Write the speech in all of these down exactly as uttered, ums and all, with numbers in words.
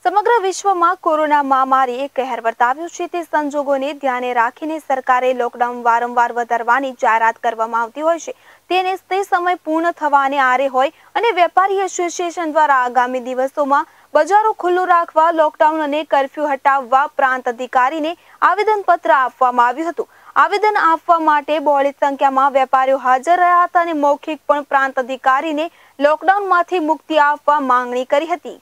સમગ્ર વિશ્વમાં કોરોના મહામારીએ કહેર વર્તાવ્યો છે તે સંજોગોને ધ્યાને રાખીને સરકારે લોકડાઉન વારંવાર વધારવાની જાહેરાત કરવામાં આવતી હોય છે તેને તે સમય પૂર્ણ થવાને આરે હોય અને વેપારી એસોસિએશન દ્વારા આગામી દિવસોમાં બજારો ખુલ્લું રાખવા લોકડાઉન અને કર્ફ્યુ હટાવવા પ્રાંત અધિકારીને આવેદનપત્ર આપવામાં આવ્યું હતું। આવેદન આપવા માટે બહોળી સંખ્યામાં વેપારીઓ હાજર રહ્યા હતા અને મૌખિક પણ પ્રાંત અધિકારીને લોકડાઉનમાંથી મુક્તિ આપવા માંગણી કરી હતી।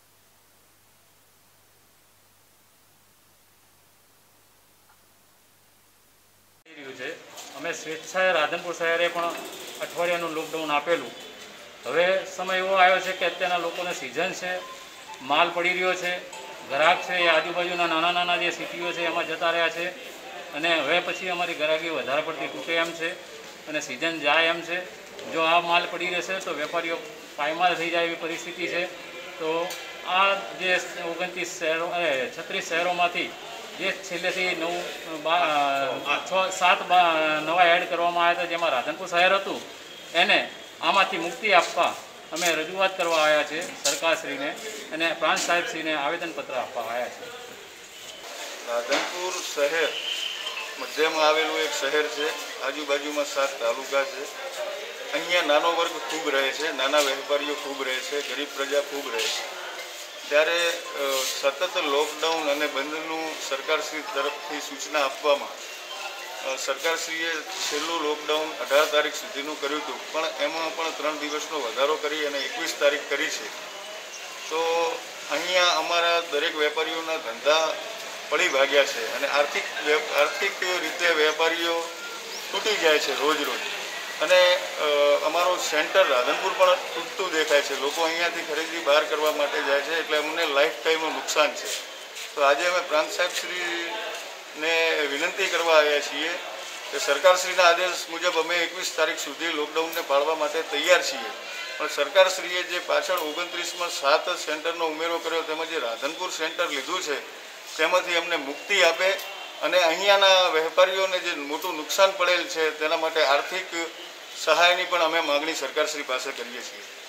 અમે સ્વેચ્છાએ રાધનપુર શહેરે પણ અઠવાડિયાનું લોકડાઉન આપેલું। હવે સમય એવો આવ્યો છે કે અત્યારના લોકોને સિઝન છે, માલ પડી રહ્યો છે, ગ્રાહક છે એ આજુબાજુના નાના નાના જે સિટીઓ છે એમાં જતા રહ્યા છે અને હવે પછી અમારી ગ્રાહકી વધારે પડતી તૂટે એમ છે અને સિઝન જાય એમ છે। જો આ માલ પડી રહેશે તો વેપારીઓ પાયમાલ થઈ જાય એવી પરિસ્થિતિ છે। તો આ જે ઓગણત્રીસ શહેરો છત્રીસ શહેરોમાંથી જે છેલ્લેથી નવ છ સાત નવા એડ કરવામાં આવ્યા હતા જેમાં રાધનપુર શહેર હતું એને આમાંથી મુક્તિ આપવા અમે રજૂઆત કરવા આવ્યા છે સરકારશ્રીને અને પ્રાંત સાહેબશ્રીને આવેદનપત્ર આપવા આવ્યા છે। રાધનપુર શહેર મધ્યમાં આવેલું એક શહેર છે, આજુબાજુમાં સાત તાલુકા છે। અહીંયા નાનો વર્ગ ખૂબ રહે છે, નાના વેપારીઓ ખૂબ રહે છે, ગરીબ પ્રજા ખૂબ રહે છે। ત્યારે સતત લોકડાઉન અને બંધનું સરકારશ્રી તરફથી સૂચના આપવામાં સરકારશ્રીએ છેલ્લું લોકડાઉન અઢાર તારીખ સુધીનું કર્યું હતું પણ એમાં પણ ત્રણ દિવસનો વધારો કરી અને એકવીસ તારીખ કરી છે। તો અહીંયા અમારા દરેક વેપારીઓના ધંધા પડી ભાગ્યા છે અને આર્થિક આર્થિક રીતે વેપારીઓ તૂટી જાય છે રોજ રોજ અને અમારું સેન્ટર રાધનપુર પણ તૂટતું દેખાય છે। લોકો અહીંયાથી ખરીદી બહાર કરવા માટે જાય છે એટલે અમને લાઈફ ટાઈમનું નુકસાન છે। તો આજે અમે પ્રાંત સાહેબશ્રીને વિનંતી કરવા આવ્યા છીએ કે સરકારશ્રીના આદેશ મુજબ અમે એકવીસ તારીખ સુધી લોકડાઉનને પાળવા માટે તૈયાર છીએ પણ સરકારશ્રીએ જે પાછળ ઓગણત્રીસમાં સાત સેન્ટરનો ઉમેરો કર્યો તેમાં જે રાધનપુર સેન્ટર લીધું છે તેમાંથી અમને મુક્તિ આપે અને અહીંયાના વેપારીઓને જે મોટું નુકસાન પડેલ છે તેના માટે આર્થિક સહાયની પણ અમે માગણી સરકારશ્રી પાસે કરીએ છીએ।